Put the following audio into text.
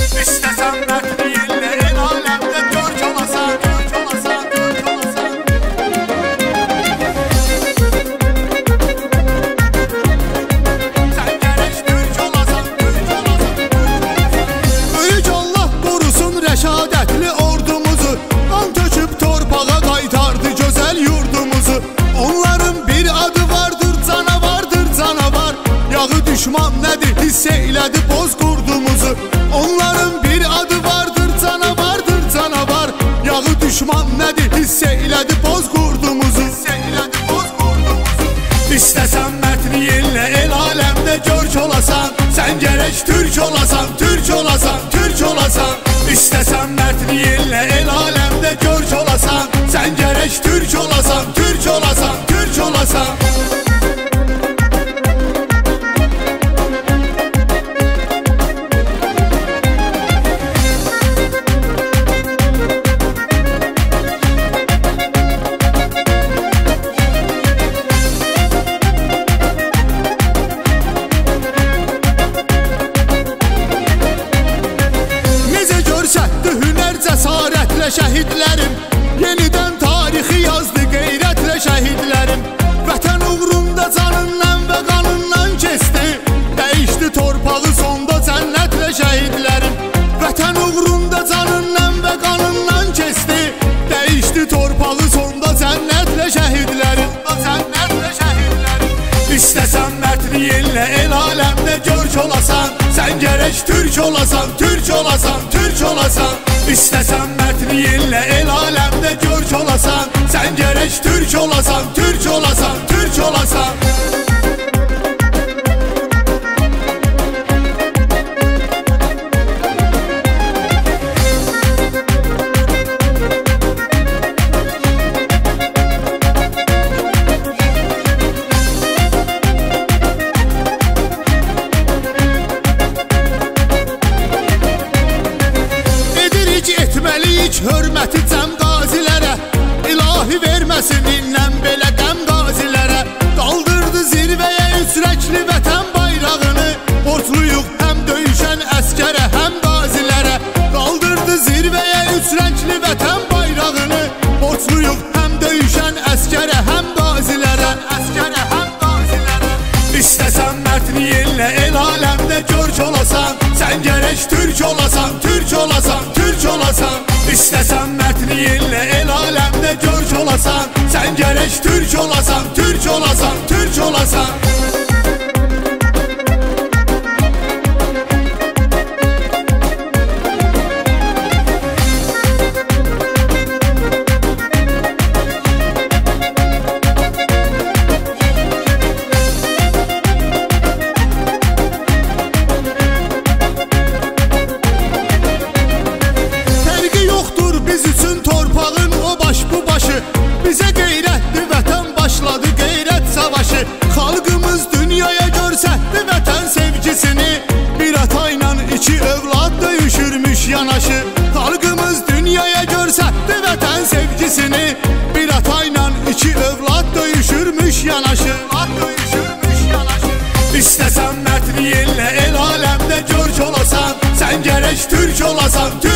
İstesem mert değille el alemde George olasan, George olasan, George olasan. Sen gerek Türk olasan, Türk olasan, Türk olasan. Büyük Allah korusun reşadetli ordumuzu, kan töküp torpağa kaytardı güzel yurdumuzu. Onların bir adı vardır, canavardır canavar. Yağı düşman nedir hiss eylədi bozkurdumuzu. Onların bir adı vardır, canavardır canavar. Yağı düşman nedir hiss eylədi bozkurdumuzu. İstesem mertliğinle el alemde George olasan, sen gerek Türk olasan, Türk olasan, Türk olasan. İstesem mertliğinle el alemde George olasan, sen gerek Türk olasan, Türk olasan, Türk olasan. Şəhidlərim yenidən tarixi yazdı qeyrətlə şəhidlərim. Vətən uğrunda canından və qanından keçdi, dəyişdi torpağı sonda cənnətlə şəhidlərim. Vətən uğrunda canından və qanından keçdi, dəyişdi torpağı sonda cənnətlə şəhidlərim. İstəsən mərdliğinlə el aləmdə George olasan, sen gerek Türk olasan, Türk olasan, Türk olasan. İstesem mertliğinle el alemde George olasan, sen gerek Türk olasan, Türk olasan, Türk olasan. Hörməti cəm qazilərə, ilahi verməsin innən belə qəm qazilərə. Qaldırdı zirvəyə üsrəkli vətən bayrağını, borcluyuq həm döyüşən əskərə, həm qazilərə. Qaldırdı zirvəyə üsrəkli vətən bayrağını, borcluyuq həm döyüşən əskərə, həm qazilərə. İstəsən mərdliğinlə el aləmdə George olasan, sen gerek Türk olasan, Türk olasan, Türk olasan. İstesem mertliğinle el alemde George olasan, sen gerek Türk olasan, Türk olasan, Türk olasan. Bize qeyrətli vətən başladı qeyrət savaşı. Xalqımız dünyaya görsətdi vətən sevgisini, bir atayla iki övlad döyüşürmüş yanaşı. Xalqımız dünyaya görsətdi vətən sevgisini, bir atayla iki övlad döyüşürmüş yanaşı. İstesem mertliğinle el alemde George olasan, sen gerek Türk olasan,